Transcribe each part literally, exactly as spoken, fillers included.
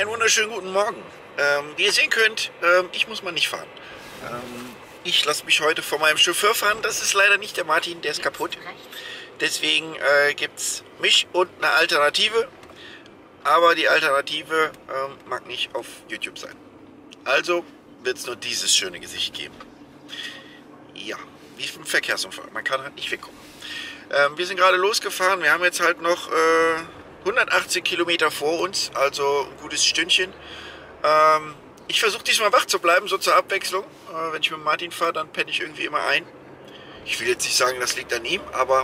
einen wunderschönen guten Morgen. Ähm, wie ihr sehen könnt, ähm, ich muss mal nicht fahren. Ähm, ich lasse mich heute von meinem Chauffeur fahren. Das ist leider nicht der Martin, der ist kaputt. Deswegen äh, gibt es mich und eine Alternative. Aber die Alternative ähm, mag nicht auf YouTube sein. Also wird es nur dieses schöne Gesicht geben. Ja, wie im Verkehrsunfall. Man kann halt nicht weggucken. Ähm, wir sind gerade losgefahren. Wir haben jetzt halt noch äh, hundertachtzig Kilometer vor uns. Also ein gutes Stündchen. Ähm, ich versuche diesmal wach zu bleiben, so zur Abwechslung. Äh, wenn ich mit Martin fahre, dann penne ich irgendwie immer ein. Ich will jetzt nicht sagen, das liegt an ihm, aber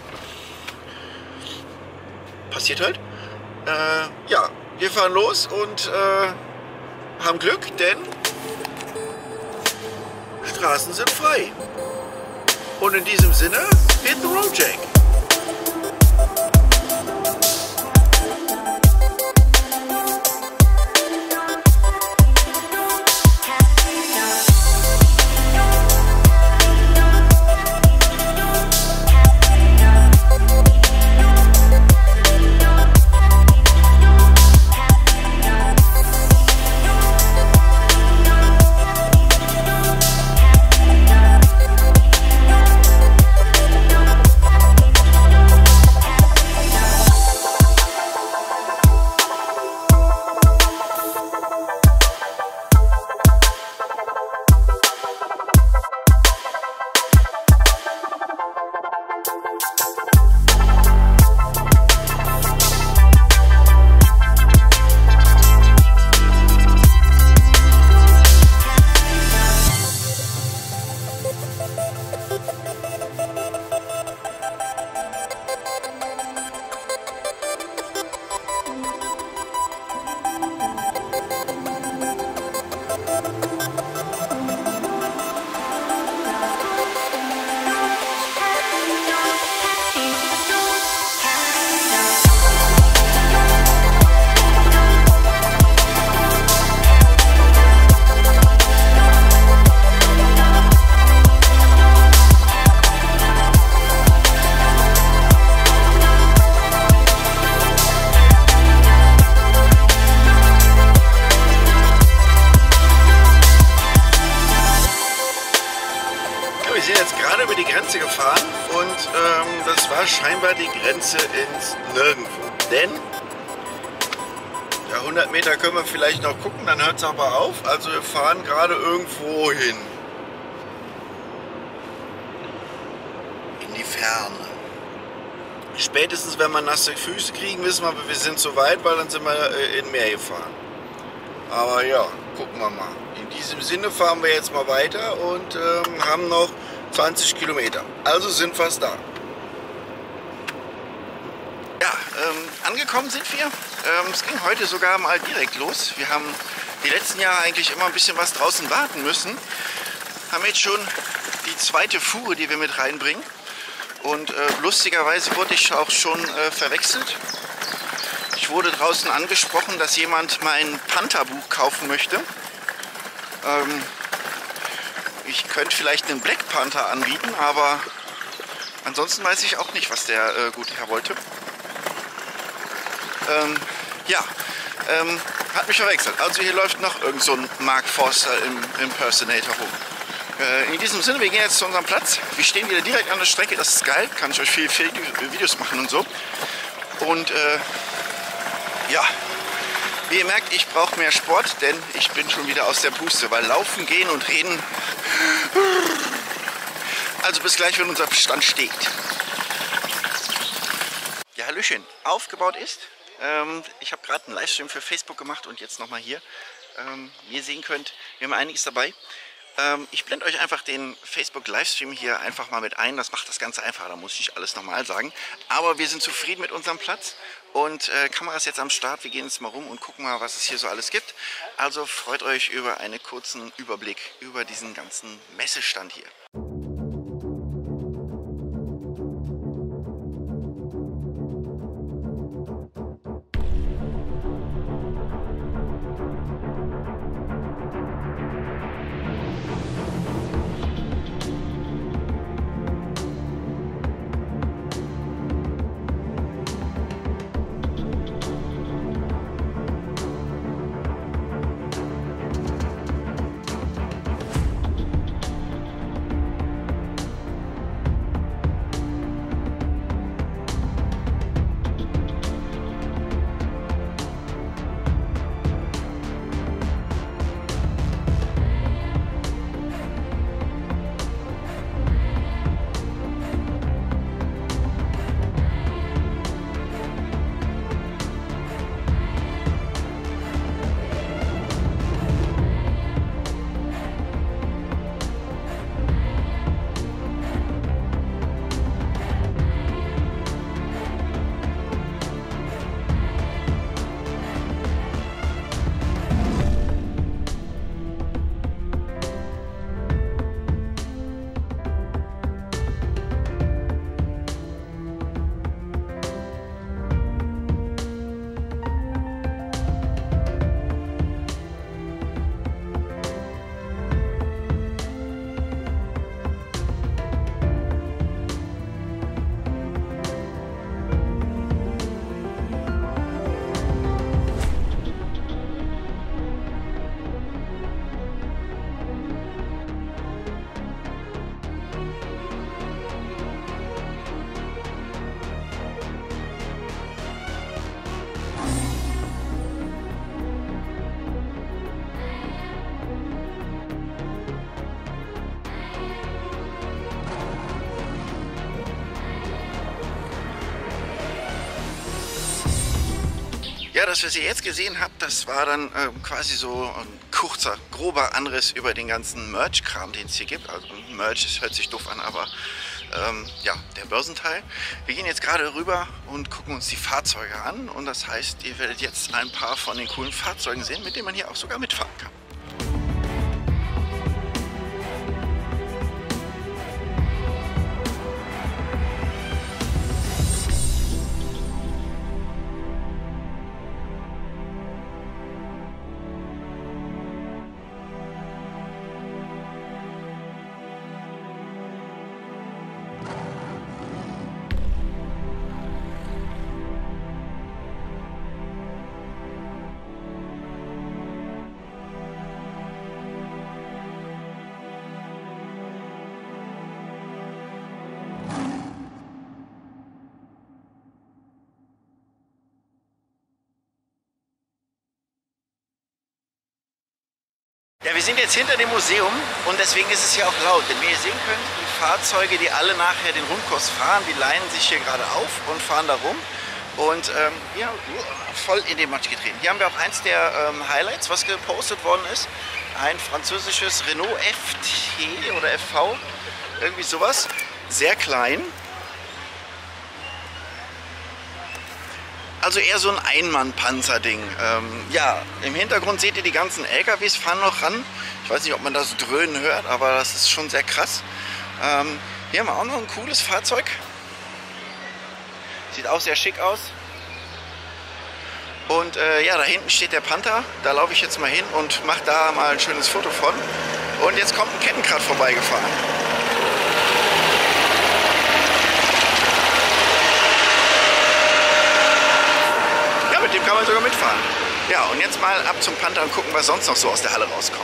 passiert halt. Äh, ja, wir fahren los und äh, haben Glück, denn Straßen sind frei. Und in diesem Sinne, hit the road, Jack. Gefahren und ähm, das war scheinbar die Grenze ins Nirgendwo. Denn ja, hundert Meter können wir vielleicht noch gucken, dann hört es aber auf. Also wir fahren gerade irgendwo hin. In die Ferne. Spätestens wenn wir nasse Füße kriegen, wissen wir, wir sind zu weit, weil dann sind wir äh, in Meer gefahren. Aber ja, gucken wir mal. In diesem Sinne fahren wir jetzt mal weiter und ähm, haben noch zwanzig Kilometer. Also sind fast da. Ja, ähm, angekommen sind wir. Ähm, es ging heute sogar mal direkt los. Wir haben die letzten Jahre eigentlich immer ein bisschen was draußen warten müssen. Haben jetzt schon die zweite Fuhre, die wir mit reinbringen. Und äh, lustigerweise wurde ich auch schon äh, verwechselt. Ich wurde draußen angesprochen, dass jemand mein Panther-Buch kaufen möchte. Ähm, ich könnte vielleicht einen Black Panther anbieten, aber ansonsten weiß ich auch nicht, was der äh, gute Herr wollte. Ähm, ja, ähm, hat mich verwechselt. Also hier läuft noch irgend so ein Mark Forster im Impersonator rum. Äh, in diesem Sinne, wir gehen jetzt zu unserem Platz. Wir stehen wieder direkt an der Strecke, das ist geil. Kann ich euch viele, viele Videos machen und so. Und äh, ja, wie ihr merkt, ich brauche mehr Sport, denn ich bin schon wieder aus der Puste, weil Laufen, Gehen und Reden. Also bis gleich, wenn unser Stand steht. Ja, hallöchen, aufgebaut ist. Ähm, ich habe gerade einen Livestream für Facebook gemacht und jetzt nochmal hier. Ähm, wie ihr sehen könnt, wir haben einiges dabei. Ähm, ich blende euch einfach den Facebook-Livestream hier einfach mal mit ein. Das macht das Ganze einfacher, da muss ich nicht alles nochmal sagen. Aber wir sind zufrieden mit unserem Platz und äh, Kamera ist jetzt am Start. Wir gehen jetzt mal rum und gucken mal, was es hier so alles gibt. Also freut euch über einen kurzen Überblick über diesen ganzen Messestand hier. Ja, dass ihr sie jetzt gesehen habt, das war dann äh, quasi so ein kurzer, grober Anriss über den ganzen Merch-Kram, den es hier gibt. Also Merch, das hört sich doof an, aber ähm, ja, der Börsenteil. Wir gehen jetzt gerade rüber und gucken uns die Fahrzeuge an. Und das heißt, ihr werdet jetzt ein paar von den coolen Fahrzeugen sehen, mit denen man hier auch sogar mitfahren kann. Ja, wir sind jetzt hinter dem Museum und deswegen ist es hier auch laut, denn wie ihr sehen könnt, die Fahrzeuge, die alle nachher den Rundkurs fahren, die leihen sich hier gerade auf und fahren da rum und ähm, ja, voll in den Matsch getreten. Hier haben wir auch eins der ähm, Highlights, was gepostet worden ist, ein französisches Renault F T oder F V, irgendwie sowas, sehr klein. Also eher so ein Einmann-Panzer-Ding. Ähm, ja, im Hintergrund seht ihr die ganzen L K Ws fahren noch ran. Ich weiß nicht, ob man das Dröhnen hört, aber das ist schon sehr krass. Ähm, hier haben wir auch noch ein cooles Fahrzeug. Sieht auch sehr schick aus. Und äh, ja, da hinten steht der Panther. Da laufe ich jetzt mal hin und mache da mal ein schönes Foto von. Und jetzt kommt ein Kettenrad vorbeigefahren. Mit dem kann man sogar mitfahren. Ja, und jetzt mal ab zum Panther und gucken, was sonst noch so aus der Halle rauskommt.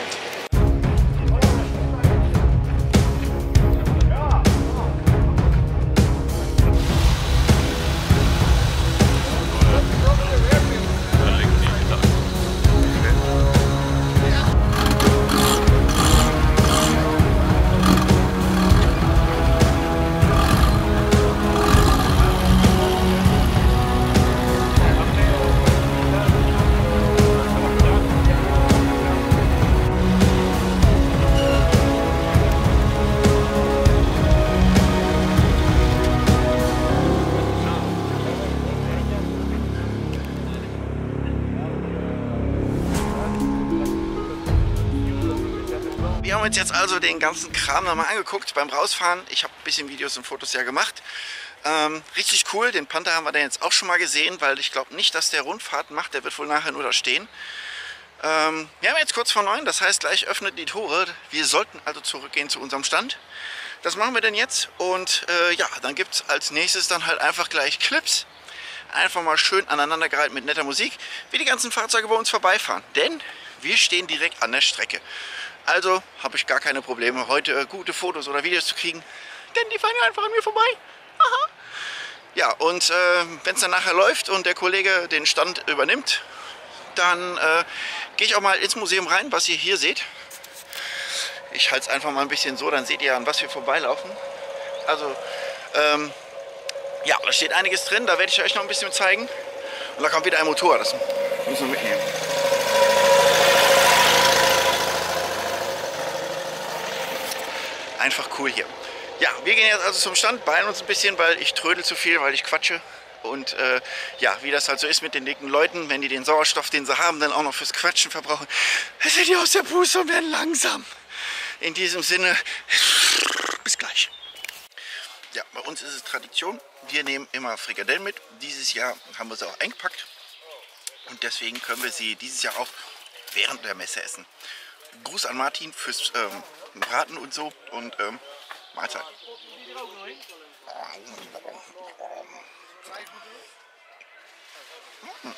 Wir haben uns jetzt also den ganzen Kram nochmal angeguckt beim Rausfahren. Ich habe ein bisschen Videos und Fotos ja gemacht. Ähm, richtig cool, den Panther haben wir dann jetzt auch schon mal gesehen, weil ich glaube nicht, dass der Rundfahrten macht. Der wird wohl nachher nur da stehen. Ähm, wir haben jetzt kurz vor neun, das heißt, gleich öffnet die Tore. Wir sollten also zurückgehen zu unserem Stand. Das machen wir denn jetzt und äh, ja, dann gibt es als nächstes dann halt einfach gleich Clips. Einfach mal schön aneinandergereiht mit netter Musik, wie die ganzen Fahrzeuge bei uns vorbeifahren. Denn wir stehen direkt an der Strecke. Also habe ich gar keine Probleme, heute äh, gute Fotos oder Videos zu kriegen, denn die fahren ja einfach an mir vorbei. Aha. Ja, und äh, wenn es dann nachher läuft und der Kollege den Stand übernimmt, dann äh, gehe ich auch mal ins Museum rein, was ihr hier seht. Ich halte es einfach mal ein bisschen so, dann seht ihr, an was wir vorbeilaufen. Also, ähm, ja, da steht einiges drin, da werde ich euch noch ein bisschen zeigen. Und da kommt wieder ein Motor, das müssen wir mitnehmen. Einfach cool hier. Ja, wir gehen jetzt also zum Stand, beeilen uns ein bisschen, weil ich trödel zu viel, weil ich quatsche. Und äh, ja, wie das halt so ist mit den dicken Leuten, wenn die den Sauerstoff, den sie haben, dann auch noch fürs Quatschen verbrauchen, sind die aus der Puste und werden langsam. In diesem Sinne, bis gleich. Ja, bei uns ist es Tradition. Wir nehmen immer Frikadellen mit. Dieses Jahr haben wir sie auch eingepackt. Und deswegen können wir sie dieses Jahr auch während der Messe essen. Gruß an Martin fürs ähm, Braten und so. Und ähm, Mahlzeit. Hm.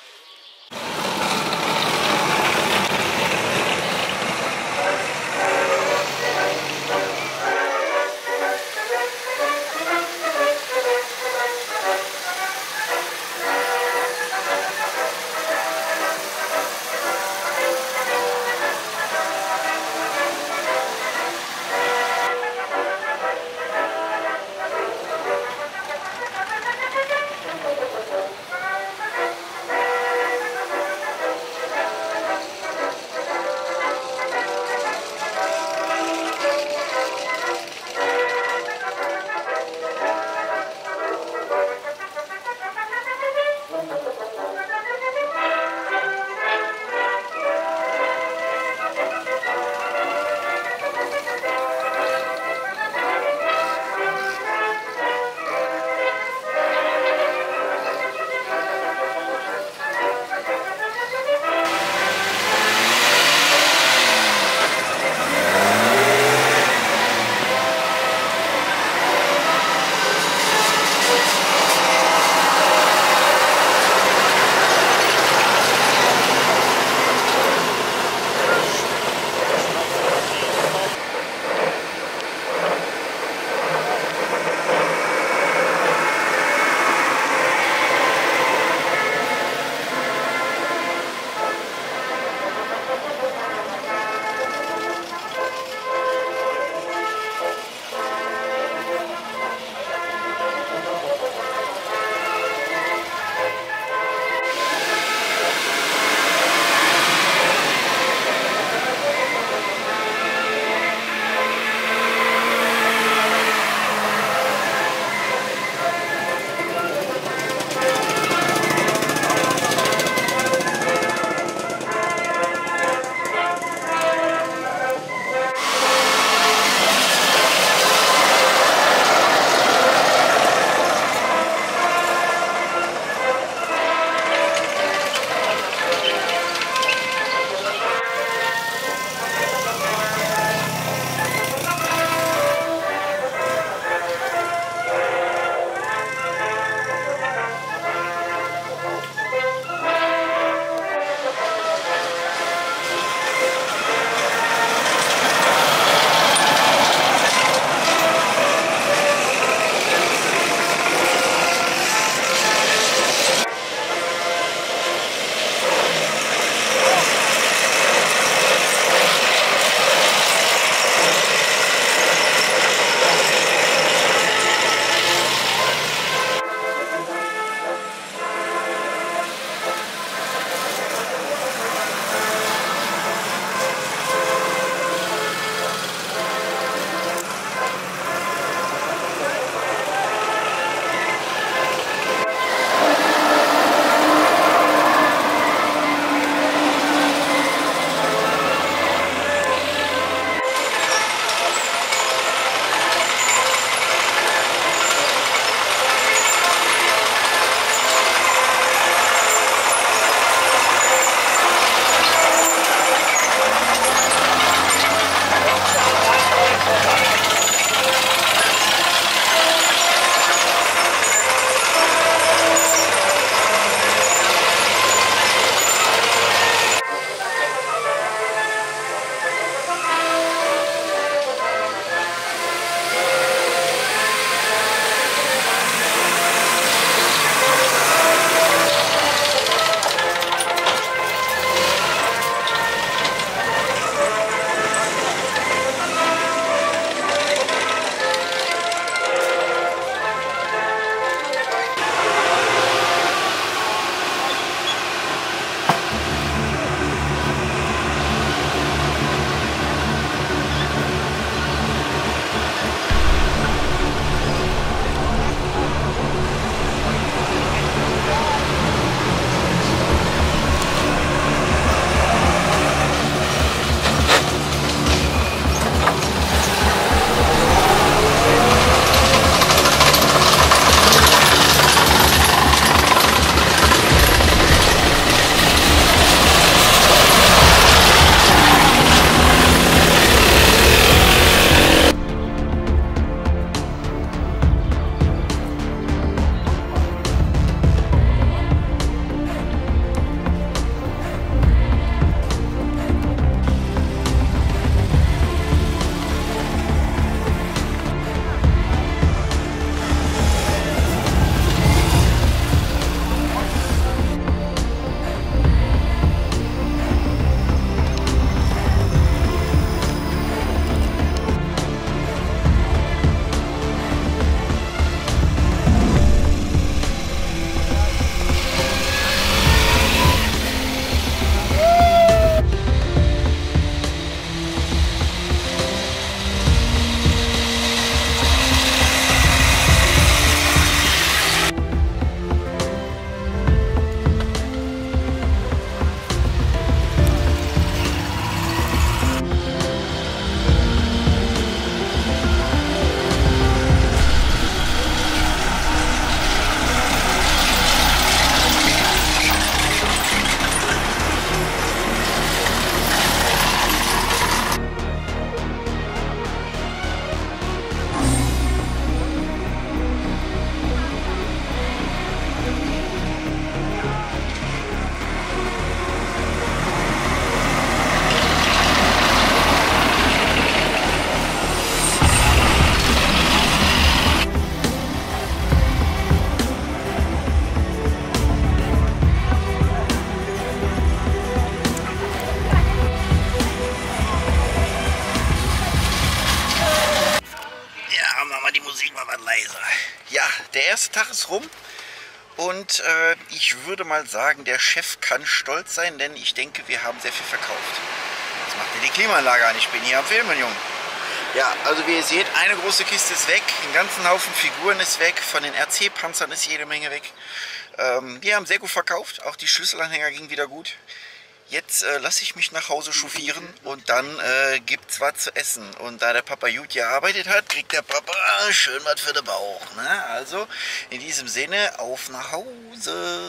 erste Tag ist rum und äh, ich würde mal sagen, der Chef kann stolz sein, denn ich denke, wir haben sehr viel verkauft. Das macht mir die Klimaanlage an, ich bin hier am Filmen, Junge. Ja, also wie ihr seht, eine große Kiste ist weg, einen ganzen Haufen Figuren ist weg, von den R C-Panzern ist jede Menge weg. Ähm, wir haben sehr gut verkauft, auch die Schlüsselanhänger gingen wieder gut. Jetzt äh, lasse ich mich nach Hause chauffieren und dann äh, gibt es was zu essen. Und da der Papa gut gearbeitet hat, kriegt der Papa schön was für den Bauch. Ne? Also in diesem Sinne, auf nach Hause.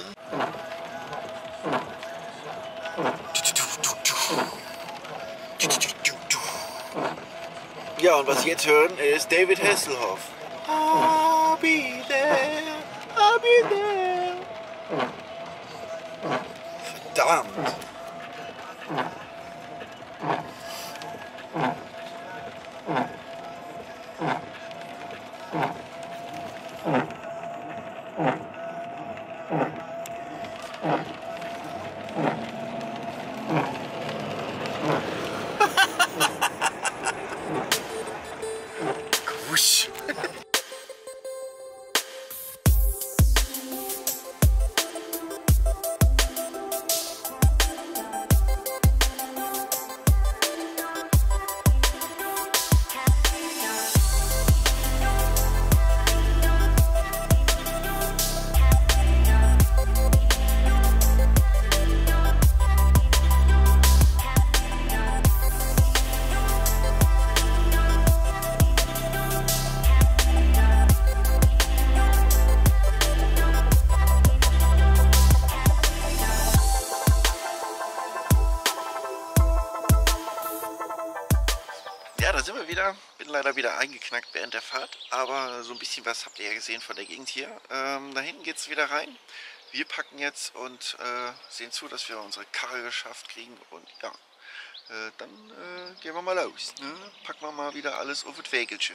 Ja, und was Sie jetzt hören, ist David Hasselhoff. I'll be there, I'll be there. Verdammt. Gusch. Ja, da sind wir wieder. Bin leider wieder eingeknackt während der Fahrt, aber so ein bisschen was habt ihr ja gesehen von der Gegend hier. Ähm, da hinten geht es wieder rein. Wir packen jetzt und äh, sehen zu, dass wir unsere Karre geschafft kriegen und ja, äh, dann äh, gehen wir mal los. Ne? Packen wir mal wieder alles auf das Wägelchen.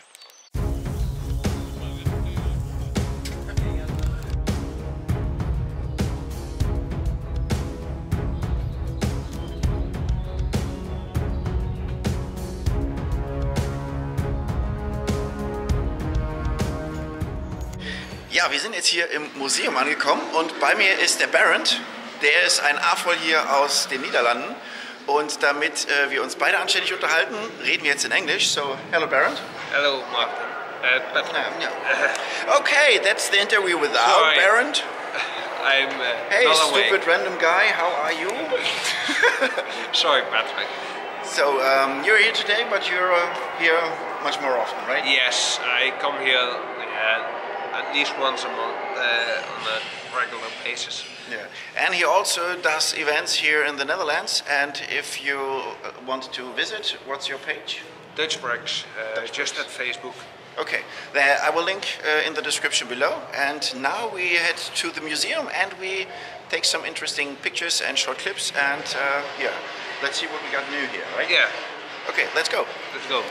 Ja, wir sind jetzt hier im Museum angekommen und bei mir ist der Barend. Der ist ein A V O L hier aus den Niederlanden. Und damit äh, wir uns beide anständig unterhalten, reden wir jetzt in Englisch. So, hello Barend. Hello, Martin. Uh, but, Um, yeah. Okay, that's the interview with our Sorry. Barend. I'm uh, Hey, not stupid awake. random guy, how are you? Sorry, Patrick. So, um, you're here today, but you're uh, here much more often, right? Yes, I come here uh, at least once a month uh, on a regular basis. Yeah, and he also does events here in the Netherlands. And if you uh, want to visit, what's your page? Dutch Breaks, uh, Dutch just Breaks. at Facebook. Okay, there I will link uh, in the description below. And now we head to the museum and we take some interesting pictures and short clips. And uh, yeah, let's see what we got new here, right? Yeah, Okay, let's go. let's go.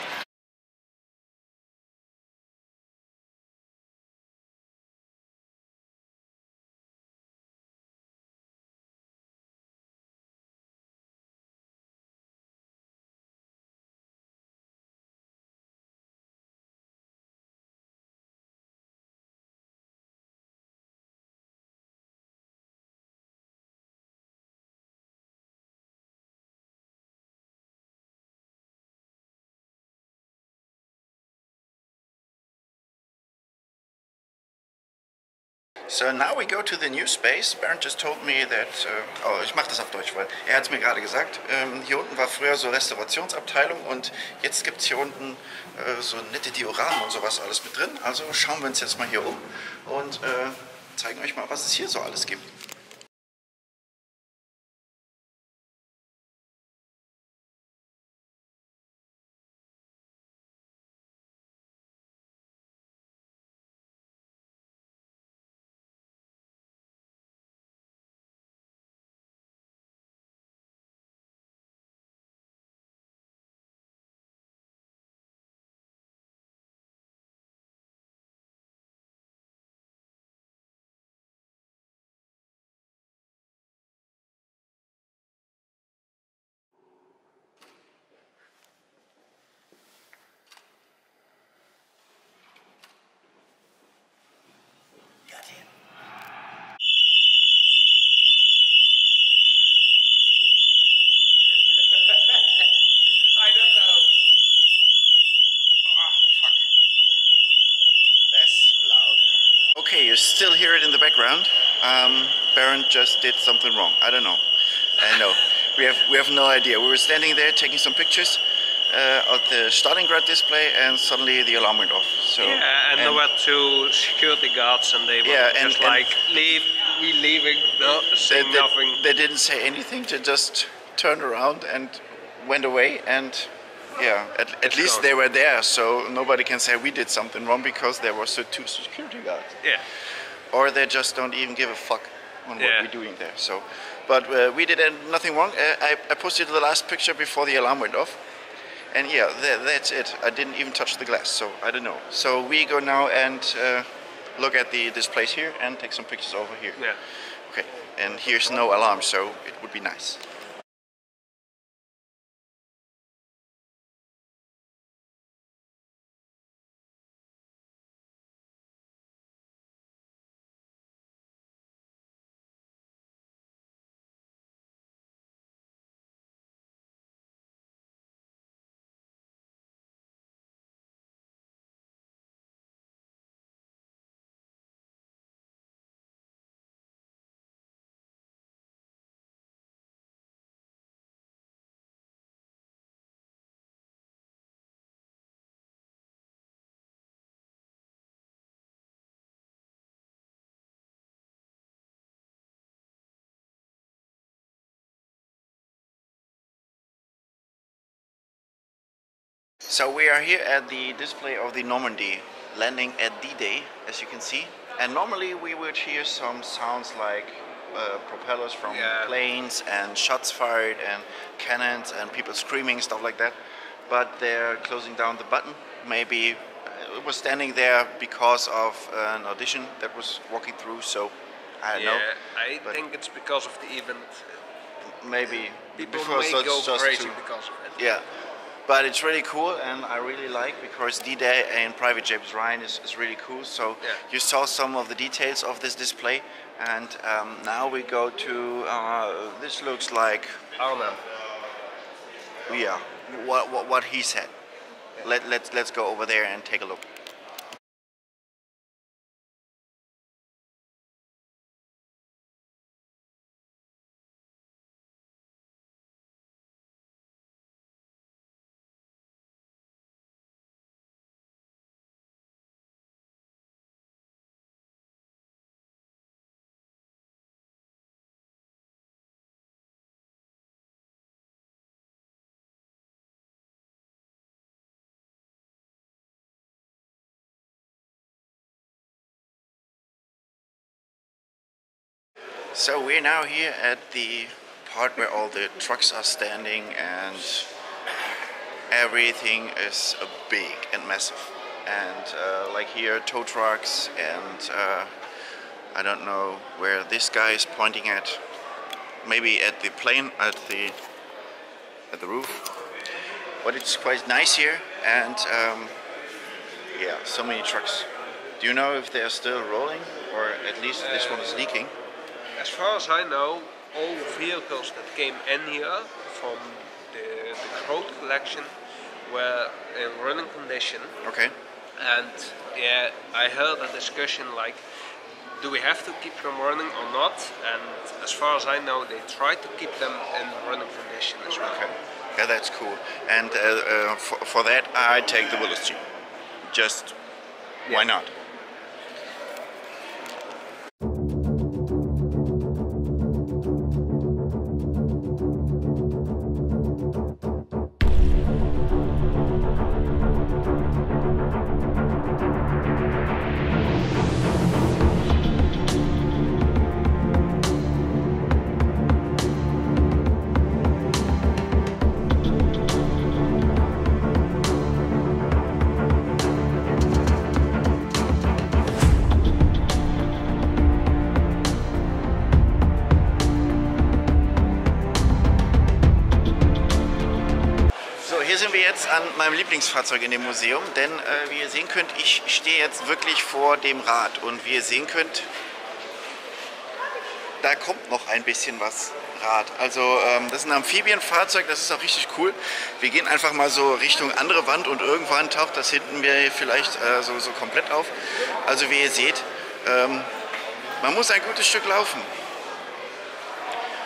So now we go to the new space. Bernd just told me that, uh, oh, ich mache das auf Deutsch, weil er hat es mir gerade gesagt. Ähm, hier unten war früher so Restaurationsabteilung und jetzt gibt es hier unten äh, so nette Dioramen und sowas alles mit drin. Also schauen wir uns jetzt mal hier um und äh, zeigen euch mal, was es hier so alles gibt. Barend just did something wrong. I don't know. I know. We have we have no idea. We were standing there taking some pictures uh, of the Stalingrad display, and suddenly the alarm went off. So yeah, and, and there were two security guards, and they were yeah, just and, like and leave, we leaving, no, saying they, nothing. They didn't say anything. They just turned around and went away. And yeah, at, at least gone. They were there, so nobody can say we did something wrong because there were so two security guards. Yeah. Or they just don't even give a fuck on what yeah. we're doing there. So, but uh, we did uh, nothing wrong. Uh, I, I posted the last picture before the alarm went off, and yeah, that, that's it. I didn't even touch the glass, so I don't know. So we go now and uh, look at the displays here and take some pictures over here. Yeah. Okay. And here's no alarm, so it would be nice. So we are here at the display of the Normandy landing at D-Day, as you can see. And normally we would hear some sounds like uh, propellers from yeah. planes and shots fired and cannons and people screaming, stuff like that. But they're closing down the button. Maybe it was standing there because of an audition that was walking through, so I don't yeah, know. I but think it's because of the event. Maybe. People before may so go just crazy to, because of it. Yeah. But it's really cool, and I really like because D-Day and Private James Ryan is, is really cool. So yeah. you saw some of the details of this display, and um, now we go to uh, this looks like Arnhem. Yeah, what what, what he said. Yeah. Let let's let's go over there and take a look. So we're now here at the part where all the trucks are standing and everything is uh, big and massive. And uh, like here, tow trucks, and uh, I don't know where this guy is pointing at. Maybe at the plane, at the at the roof. But it's quite nice here, and um, yeah, so many trucks. Do you know if they are still rolling, or at least this one is leaking? As far as I know, all vehicles that came in here from the, the Grote collection were in running condition. Okay. And yeah, I heard a discussion like, do we have to keep them running or not? And as far as I know, they try to keep them in running condition as well. Okay. Yeah, that's cool. And uh, uh, for, for that, I take the Willys Jeep. Just, yeah. Why not? Hier sind wir jetzt an meinem Lieblingsfahrzeug in dem Museum, denn äh, wie ihr sehen könnt, ich stehe jetzt wirklich vor dem Rad und wie ihr sehen könnt, da kommt noch ein bisschen was Rad. Also ähm, das ist ein Amphibienfahrzeug, das ist auch richtig cool. Wir gehen einfach mal so Richtung andere Wand und irgendwann taucht das hinten mir vielleicht äh, so, so komplett auf. Also wie ihr seht, ähm, man muss ein gutes Stück laufen.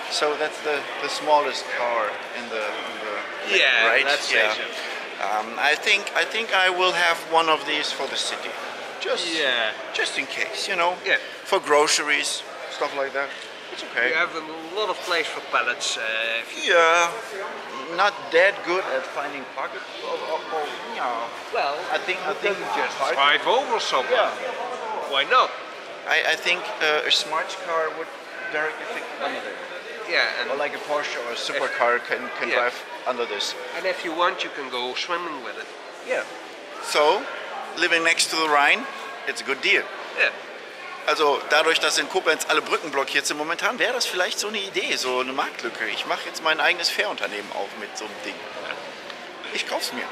So that's the, the smallest car in the, in the Yeah, right? let's say yeah. so. Um, I think I think I will have one of these for the city, just Yeah. just in case, you know. Yeah. For groceries, stuff like that. It's okay. You have a lot of place for pallets. Uh, if you Yeah, not that good at finding pockets. Of, of, of, yeah. Well, I think I think just hard- drive over someone. Yeah. Why not? I, I think uh, a smart car would directly fit under there. Yeah, and Or like a Porsche or a supercar can, can Yeah. drive under this. and if you want, you can go swimming with it. Yeah. So, living next to the Rhine, it's a good deal. Yeah. Also dadurch, dass in Koblenz alle Brücken blockiert sind momentan, wäre das vielleicht so eine Idee, so eine Marktlücke. Ich mache jetzt mein eigenes Fährunternehmen auf mit so einem Ding. Ich kauf's mir.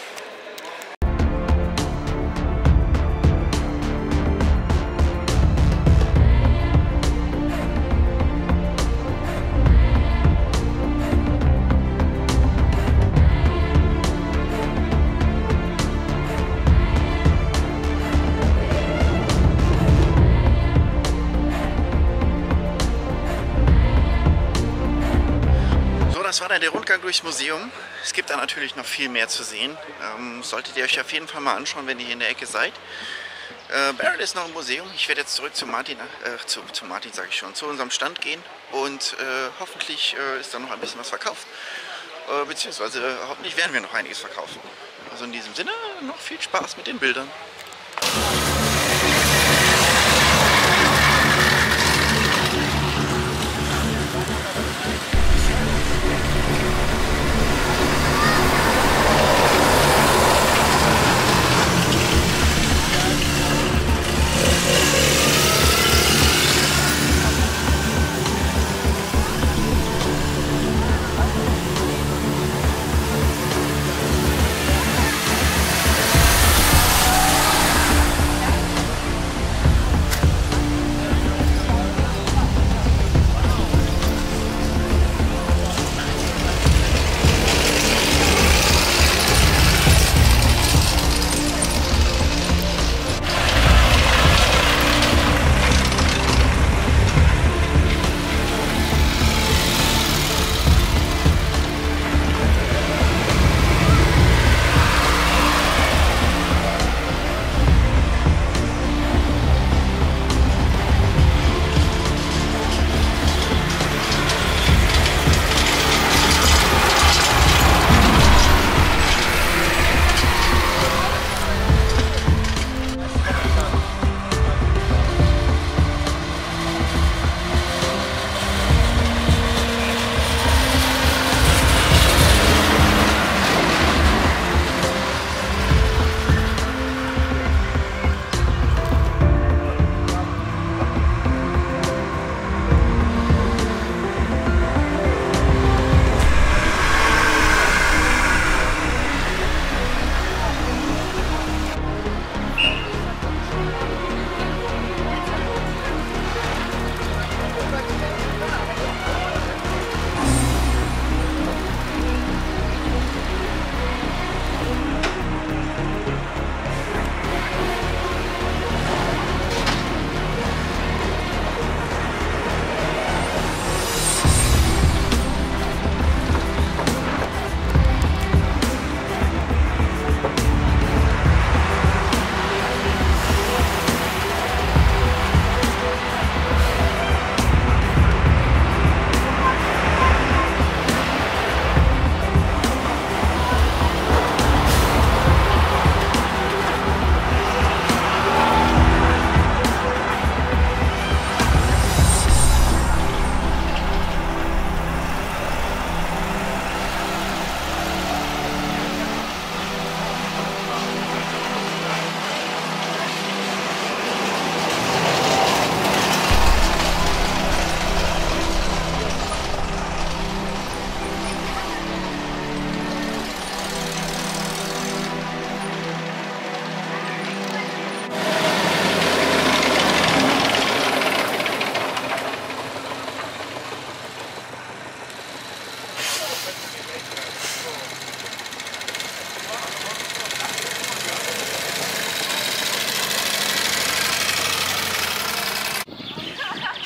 Das war dann der Rundgang durchs Museum. Es gibt da natürlich noch viel mehr zu sehen. Ähm, solltet ihr euch auf jeden Fall mal anschauen, wenn ihr hier in der Ecke seid. Äh, Barrel ist noch im Museum. Ich werde jetzt zurück zu Martin, äh, zu, zu Martin sage ich schon, zu unserem Stand gehen und äh, hoffentlich äh, ist da noch ein bisschen was verkauft. Äh, beziehungsweise äh, hoffentlich werden wir noch einiges verkaufen. Also in diesem Sinne noch viel Spaß mit den Bildern.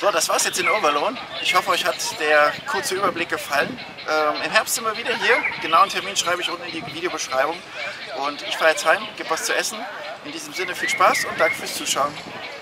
So, das war's jetzt in Overloon. Ich hoffe, euch hat der kurze Überblick gefallen. Ähm, Im Herbst sind wir wieder hier. Genauen Termin schreibe ich unten in die Videobeschreibung. Und ich fahre jetzt heim, gebe was zu essen. In diesem Sinne viel Spaß und danke fürs Zuschauen.